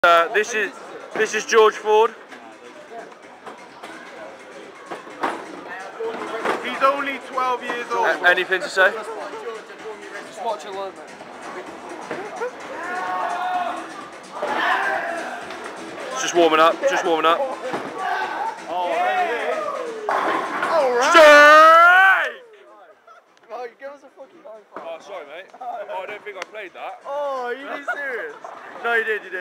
This is George Ford. He's only 12 years old. Anything to say? Just watch it learn, mate. Just warming up. Just warming up. Oh, alright. Straight! Right, give us a fucking high five. Oh, sorry, mate. Oh, I don't think I played that. Oh, are you serious? No, you did.